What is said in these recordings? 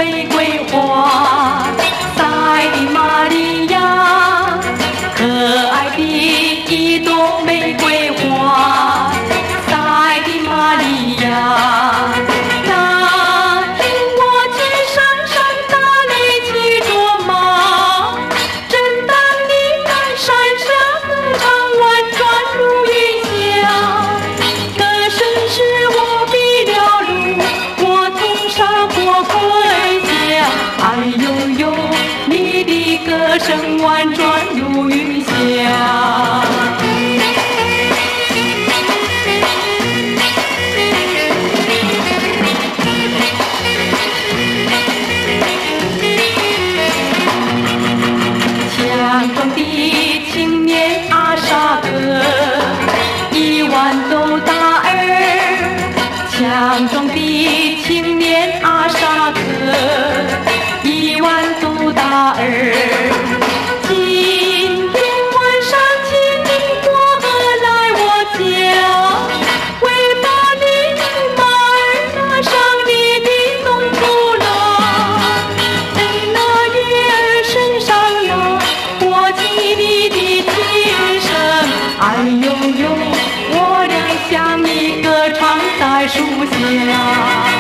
玫瑰花，塞的玛利亚，可爱的一朵玫瑰花，塞的玛利亚。那天我去山上打雷去捉马，正当你看山下歌唱婉转如云霞，歌声使我迷了路，我从沙坡回家。哎呦呦，你的歌声婉转如云霞。强壮的青年阿沙克，1万斗大儿。强壮的青年阿沙克，1万斗大儿。今天晚上请你过河来我家，为把你的马儿拉上你的农夫郎，在那月儿身上呀，我记你的琴声。哎呦呦，我俩像一个唱在树下。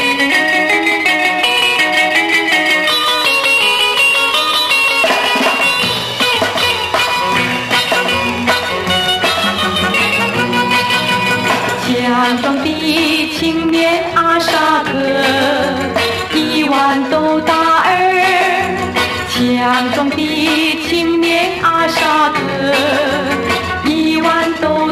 强壮的青年阿沙克，1万斗大儿。强壮的青年阿沙克，1万斗